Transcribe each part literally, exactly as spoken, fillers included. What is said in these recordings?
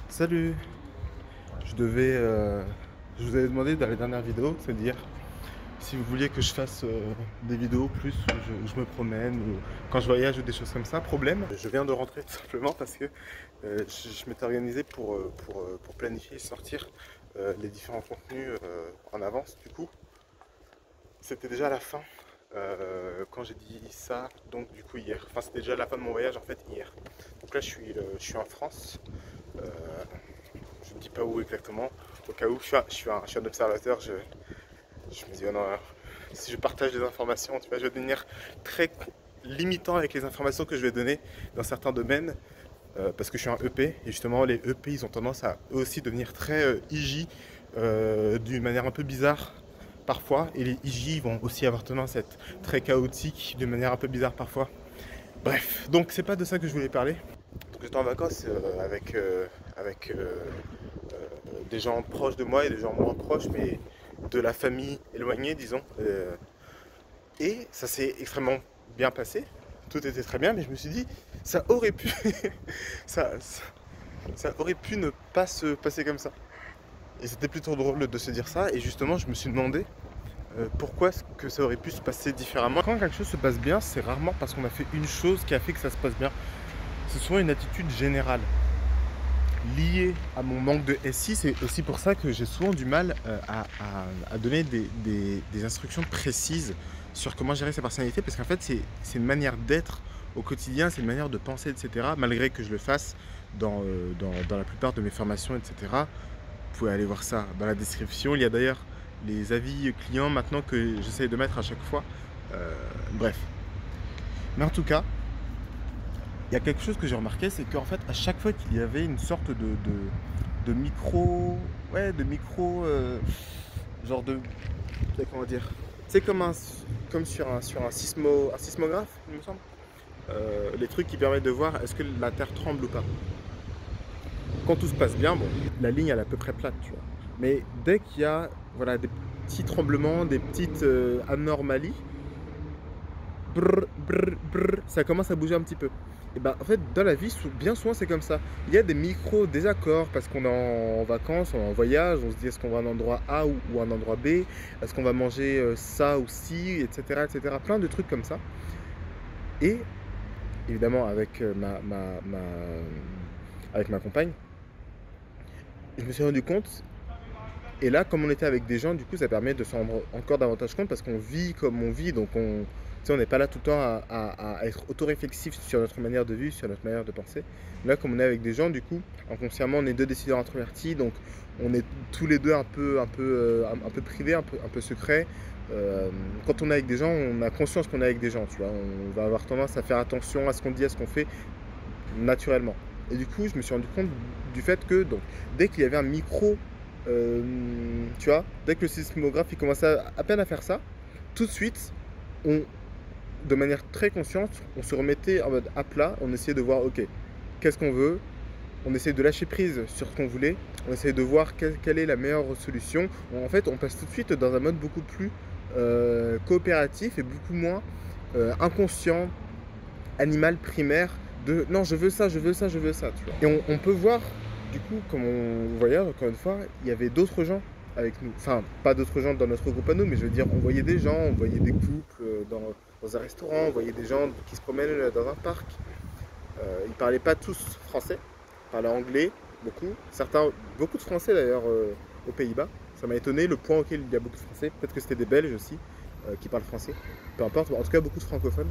Salut, je devais, euh, je vous avais demandé dans les dernières vidéos, c'est-à-dire si vous vouliez que je fasse euh, des vidéos plus où je, où je me promène ou quand je voyage ou des choses comme ça. Problème, je viens de rentrer tout simplement parce que euh, je, je m'étais organisé pour, euh, pour, euh, pour planifier et sortir euh, les différents contenus euh, en avance. Du coup, c'était déjà la fin euh, quand j'ai dit ça, donc du coup hier. Enfin, c'était déjà la fin de mon voyage en fait hier. Donc là, je suis, euh, je suis en France. Euh, je ne dis pas où exactement, au cas où je suis un, je suis un, je suis un observateur, je, je me dis oh non, si je partage des informations, tu vois, je vais devenir très limitant avec les informations que je vais donner dans certains domaines, euh, parce que je suis un E P, et justement les E P ils ont tendance à eux aussi devenir très euh, I J, euh, d'une manière un peu bizarre parfois, et les I J vont aussi avoir tendance à être très chaotiques d'une manière un peu bizarre parfois. Bref, donc c'est pas de ça que je voulais parler. Donc j'étais en vacances euh, avec, euh, avec euh, euh, des gens proches de moi et des gens moins proches, mais de la famille éloignée, disons. Euh, et ça s'est extrêmement bien passé. Tout était très bien, mais je me suis dit, ça aurait pu, ça, ça, ça aurait pu ne pas se passer comme ça. Et c'était plutôt drôle de se dire ça. Et justement, je me suis demandé euh, pourquoi est-ce que ça aurait pu se passer différemment. Quand quelque chose se passe bien, c'est rarement parce qu'on a fait une chose qui a fait que ça se passe bien. C'est souvent une attitude générale lié à mon manque de S I. C'est aussi pour ça que j'ai souvent du mal euh, à, à- à donner des, des- des instructions précises sur comment gérer sa personnalité, parce qu'en fait c'est c'est une manière d'être au quotidien, c'est une manière de penser, et cetera. Malgré que je le fasse dans, euh, dans, dans la plupart de mes formations, et cetera. Vous pouvez aller voir ça dans la description. Il y a d'ailleurs les avis clients maintenant que j'essaye de mettre à chaque fois. Euh, bref. Mais en tout cas, il y a quelque chose que j'ai remarqué, c'est qu'en fait, à chaque fois qu'il y avait une sorte de, de, de micro, ouais, de micro, euh, genre de, c'est comment dire, c'est comme un, comme sur un, sur un sismo, un sismographe, il me semble. Euh, les trucs qui permettent de voir est-ce que la Terre tremble ou pas. Quand tout se passe bien, bon, la ligne elle est à peu près plate, tu vois. Mais dès qu'il y a, voilà, des petits tremblements, des petites euh, anomalies, brr, brr, brr, ça commence à bouger un petit peu. Et ben en fait, dans la vie, bien souvent c'est comme ça. Il y a des micros désaccords parce qu'on est en vacances, on est en voyage, on se dit est-ce qu'on va à un endroit A ou, ou un endroit B, est-ce qu'on va manger euh, ça ou ci, et cetera, et cetera. Plein de trucs comme ça. Et évidemment avec euh, ma, ma, ma, avec ma compagne, je me suis rendu compte. Et là, comme on était avec des gens, du coup, ça permet de s'en rendre encore davantage compte parce qu'on vit comme on vit, donc on on n'est pas là tout le temps à, à, à être autoréflexif sur notre manière de vivre, sur notre manière de penser. Là, comme on est avec des gens, du coup, inconsciemment, on est deux décideurs introvertis, donc on est tous les deux un peu, un peu, euh, un, un peu privés, un peu, un peu secrets. Euh, quand on est avec des gens, on a conscience qu'on est avec des gens, tu vois. On va avoir tendance à faire attention à ce qu'on dit, à ce qu'on fait, naturellement. Et du coup, je me suis rendu compte du fait que, donc, dès qu'il y avait un micro, euh, tu vois, dès que le sismographe il commençait à, à peine à faire ça, tout de suite, on, de manière très consciente, on se remettait en mode à plat, on essayait de voir, ok, qu'est-ce qu'on veut, on essayait de lâcher prise sur ce qu'on voulait, on essayait de voir quelle, quelle est la meilleure solution. En fait, on passe tout de suite dans un mode beaucoup plus euh, coopératif et beaucoup moins euh, inconscient, animal primaire, de non, je veux ça, je veux ça, je veux ça, tu vois. Et on, on peut voir, du coup, comme on voyage, encore une fois, il y avait d'autres gens avec nous. Enfin, pas d'autres gens dans notre groupe à nous, mais je veux dire, on voyait des gens, on voyait des couples dans, dans un restaurant, on voyait des gens qui se promènent dans un parc. Euh, ils parlaient pas tous français, ils parlaient anglais, beaucoup. Certains, beaucoup de français d'ailleurs euh, aux Pays-Bas. Ça m'a étonné le point auquel il y a beaucoup de français. Peut-être que c'était des Belges aussi euh, qui parlent français. Peu importe, en tout cas beaucoup de francophones.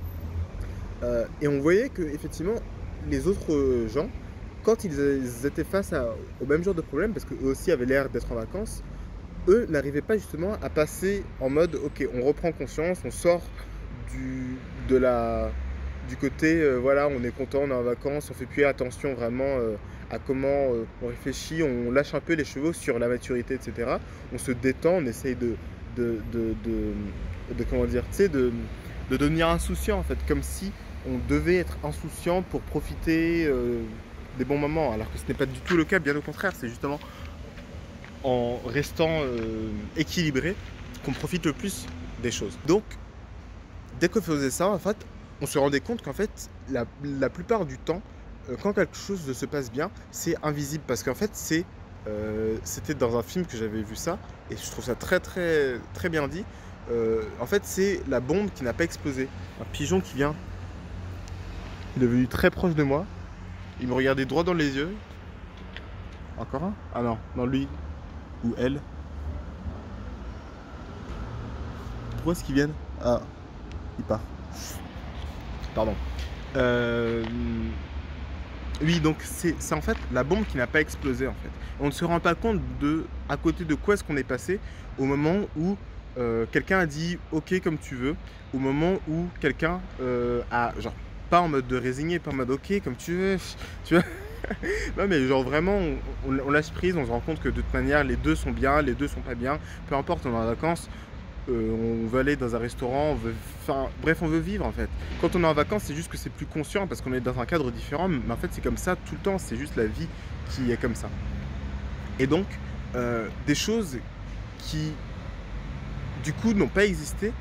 Euh, et on voyait que effectivement les autres gens, quand ils étaient face à, au même genre de problème, parce qu'eux aussi avaient l'air d'être en vacances, eux n'arrivaient pas justement à passer en mode ok, on reprend conscience, on sort du, de la, du côté euh, voilà, on est content, on est en vacances, on fait plus attention vraiment euh, à comment euh, on réfléchit, on lâche un peu les chevaux sur la maturité, et cetera. On se détend, on essaye de, de, de, de, de comment dire, tu sais, de, de devenir insouciant en fait, comme si on devait être insouciant pour profiter euh, des bons moments, alors que ce n'est pas du tout le cas, bien au contraire, c'est justement en restant euh, équilibré qu'on profite le plus des choses. Donc, dès qu'on faisait ça, en fait, on se rendait compte qu'en fait, la, la plupart du temps, euh, quand quelque chose se passe bien, c'est invisible parce qu'en fait, c'est, euh, c'était dans un film que j'avais vu ça et je trouve ça très très très bien dit. Euh, en fait, c'est la bombe qui n'a pas explosé. Un pigeon qui vient, il est venu très proche de moi. Il me regardait droit dans les yeux. Encore un? Ah non, non lui ou elle. Pourquoi est-ce qu'ils viennent? Ah, il part. Pardon. Euh... Oui, donc c'est en fait la bombe qui n'a pas explosé en fait. On ne se rend pas compte de à côté de quoi est-ce qu'on est passé au moment où euh, quelqu'un a dit ok comme tu veux, au moment où quelqu'un euh, a genre pas en mode de résigné, pas en mode ok comme tu veux, tu vois. Non mais genre vraiment on, on, on lâche prise, on se rend compte que de toute manière les deux sont bien, les deux sont pas bien, peu importe, on est en vacances. Euh, on veut aller dans un restaurant, on veut, enfin, bref, on veut vivre en fait. Quand on est en vacances, c'est juste que c'est plus conscient parce qu'on est dans un cadre différent, mais en fait, c'est comme ça tout le temps, c'est juste la vie qui est comme ça. Et donc, euh, des choses qui, du coup, n'ont pas existé,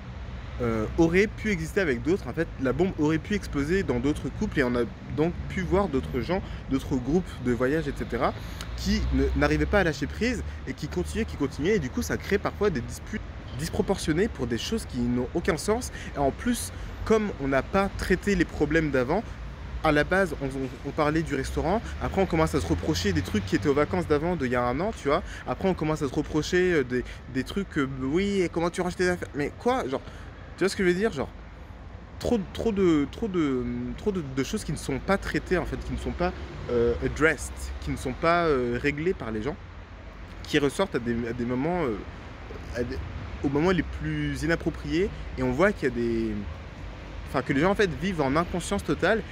euh, auraient pu exister avec d'autres. En fait, la bombe aurait pu exploser dans d'autres couples et on a donc pu voir d'autres gens, d'autres groupes de voyage, et cetera, qui n'arrivaient pas à lâcher prise et qui continuaient, qui continuaient, et du coup, ça crée parfois des disputes disproportionnées pour des choses qui n'ont aucun sens. Et en plus, comme on n'a pas traité les problèmes d'avant, à la base, on, on, on parlait du restaurant. Après, on commence à se reprocher des trucs qui étaient aux vacances d'avant, d'il y a un an, tu vois. Après, on commence à se reprocher des, des trucs, euh, oui, et comment tu ranges tes affaires. Mais quoi, genre, tu vois ce que je veux dire, genre, trop, trop de, trop de, trop de, de choses qui ne sont pas traitées en fait, qui ne sont pas euh, addressed, qui ne sont pas euh, réglées par les gens, qui ressortent à des, à des moments, euh, à des, aux moments les plus inappropriés, et on voit qu'il y a des, enfin que les gens en fait vivent en inconscience totale,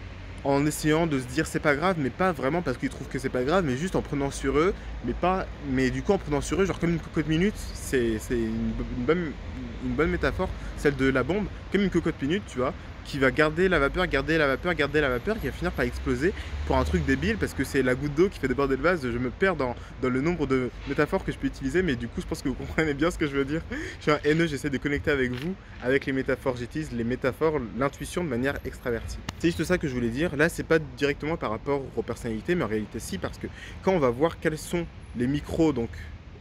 en essayant de se dire c'est pas grave, mais pas vraiment parce qu'ils trouvent que c'est pas grave, mais juste en prenant sur eux, mais pas, mais du coup en prenant sur eux, genre comme une cocotte minute, c'est une, une, bonne, une bonne métaphore, celle de la bombe, comme une cocotte minute, tu vois, qui va garder la vapeur, garder la vapeur, garder la vapeur, qui va finir par exploser pour un truc débile, parce que c'est la goutte d'eau qui fait déborder le vase. Je me perds dans, dans le nombre de métaphores que je peux utiliser, mais du coup je pense que vous comprenez bien ce que je veux dire. Je suis un haineux, j'essaie de connecter avec vous, avec les métaphores, j'utilise les métaphores, l'intuition de manière extravertie. C'est juste ça que je voulais dire. Là, c'est pas directement par rapport aux personnalités, mais en réalité si, parce que quand on va voir quels sont les micros, donc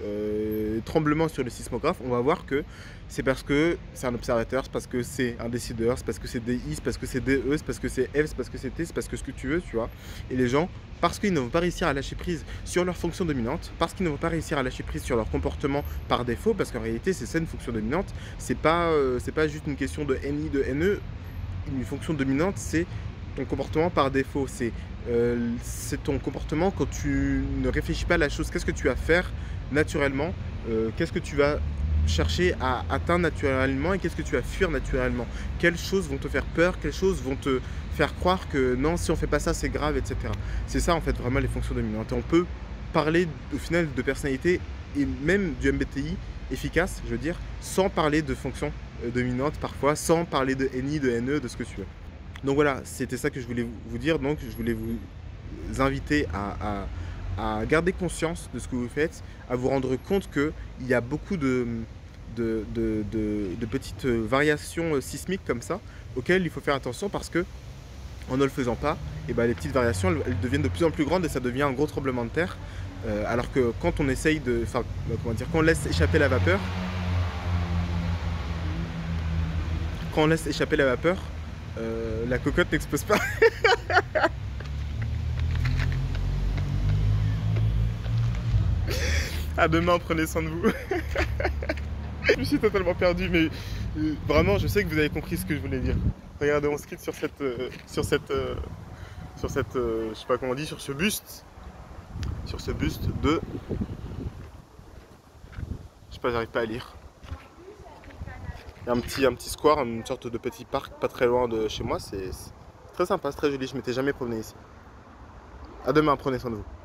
euh, tremblements sur le sismographe, on va voir que c'est parce que c'est un observateur, c'est parce que c'est un décideur, c'est parce que c'est des I, c'est parce que c'est des E, c'est parce que c'est F, c'est parce que c'est T, c'est parce que ce que tu veux, tu vois. Et les gens, parce qu'ils ne vont pas réussir à lâcher prise sur leur fonction dominante, parce qu'ils ne vont pas réussir à lâcher prise sur leur comportement par défaut, parce qu'en réalité c'est ça une fonction dominante, c'est pas, euh, c'est pas juste une question de N I, de N E, une fonction dominante c'est ton comportement par défaut, c'est euh, ton comportement quand tu ne réfléchis pas à la chose, qu'est-ce que tu vas faire naturellement, euh, qu'est-ce que tu vas chercher à atteindre naturellement et qu'est-ce que tu vas fuir naturellement, quelles choses vont te faire peur, quelles choses vont te faire croire que non, si on fait pas ça c'est grave, et cetera. C'est ça en fait vraiment les fonctions dominantes. Et on peut parler au final de personnalité et même du M B T I efficace, je veux dire, sans parler de fonctions euh, dominantes parfois, sans parler de N I, de N E, de ce que tu veux. Donc voilà, c'était ça que je voulais vous dire. Donc je voulais vous inviter à, à, à garder conscience de ce que vous faites, à vous rendre compte qu'il y a beaucoup de, de, de, de, de petites variations sismiques comme ça, auxquelles il faut faire attention parce que en ne le faisant pas, et ben les petites variations elles, elles deviennent de plus en plus grandes et ça devient un gros tremblement de terre. Euh, alors que quand on essaye de, enfin comment dire, quand on laisse échapper la vapeur, quand on laisse échapper la vapeur, Euh, la cocotte n'explose pas. À demain, prenez soin de vous. Je me suis totalement perdu, mais euh, vraiment, je sais que vous avez compris ce que je voulais dire. Regardez, on se quitte sur cette, euh, sur cette, euh, sur cette, euh, je sais pas comment on dit, sur ce buste, sur ce buste de, je sais pas, j'arrive pas à lire. Il y a un petit, un petit square, une sorte de petit parc pas très loin de chez moi, c'est très sympa, c'est très joli, je m'étais jamais promené ici. À demain, prenez soin de vous.